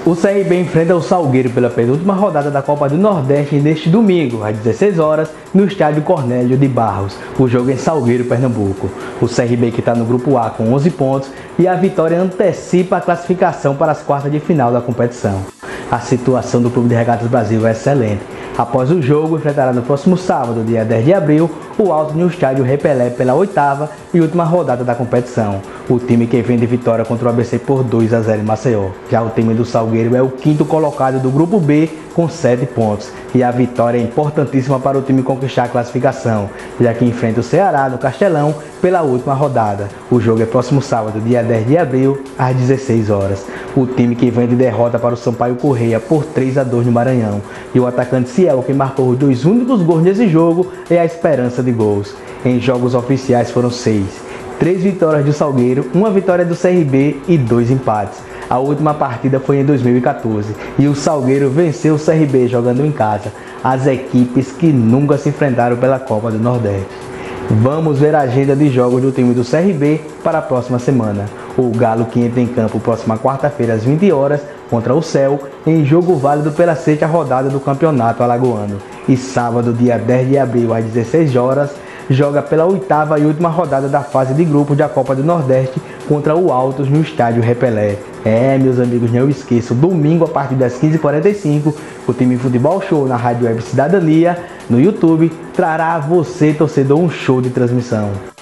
O CRB enfrenta o Salgueiro pela penúltima rodada da Copa do Nordeste neste domingo, às 16 horas, no estádio Cornélio de Barros. O jogo é em Salgueiro, Pernambuco. O CRB, que está no grupo A com 11 pontos, e a vitória antecipa a classificação para as quartas de final da competição. A situação do Clube de Regatas Brasil é excelente. Após o jogo, enfrentará no próximo sábado, dia 10 de abril, o Alto no estádio Repelé pela oitava e última rodada da competição. O time que vem de vitória contra o ABC por 2-0 em Maceió. Já o time do Salgueiro é o quinto colocado do grupo B com 7 pontos. E a vitória é importantíssima para o time conquistar a classificação, já que enfrenta o Ceará no Castelão pela última rodada. O jogo é próximo sábado, dia 10 de abril, às 16 horas. O time que vem de derrota para o Sampaio Corrêa por 3-2 no Maranhão. E o atacante Ciel, que marcou os 2 únicos gols nesse jogo, é a esperança de gols. Em jogos oficiais foram 6. 3 vitórias do Salgueiro, 1 vitória do CRB e 2 empates. A última partida foi em 2014 e o Salgueiro venceu o CRB jogando em casa. As equipes que nunca se enfrentaram pela Copa do Nordeste. Vamos ver a agenda de jogos do time do CRB para a próxima semana. O Galo, que entra em campo próxima quarta-feira às 20 horas contra o Céu, em jogo válido pela 6ª rodada do Campeonato Alagoano. E sábado, dia 10 de abril às 16 horas, joga pela 8ª e última rodada da fase de grupos da Copa do Nordeste contra o Altos no estádio Repelé. Meus amigos, não esqueçam, domingo a partir das 15h45, o time Futebol Show na Rádio Web Cidadania, no YouTube, trará a você, torcedor, um show de transmissão.